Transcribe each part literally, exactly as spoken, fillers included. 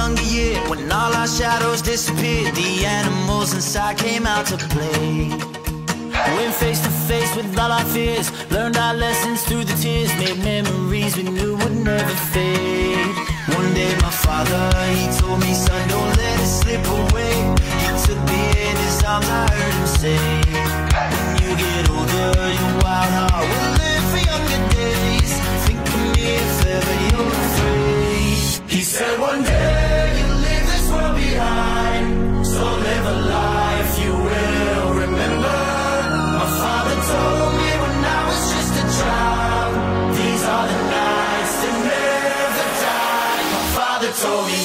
younger year, when all our shadows disappeared, the animals inside came out to play. Went face to face with all our fears, learned our lessons through the tears, made memories we knew would never fade. One day my father, he told me, son, don't let it slip away. He took me in his arms, I heard him say, when you get older, your wild heart will live for younger days. Think of me if ever you're afraid. He said one day you'll leave this world behind, so live a life you will remember. My father told me when I was just a child, these are the nights that never die. My father told me.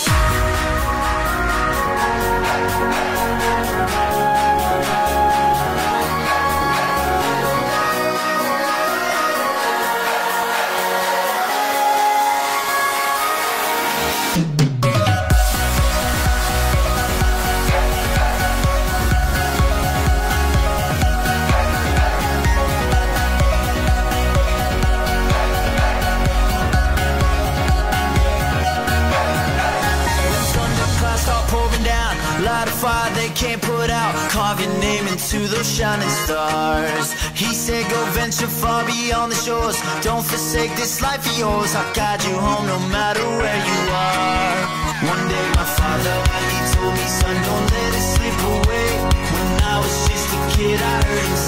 Light a fire they can't put out, carve your name into those shining stars. He said go venture far beyond the shores, don't forsake this life of yours. I'll guide you home no matter where you are. One day my father, he told me, son, don't let it slip away. When I was just a kid I heard him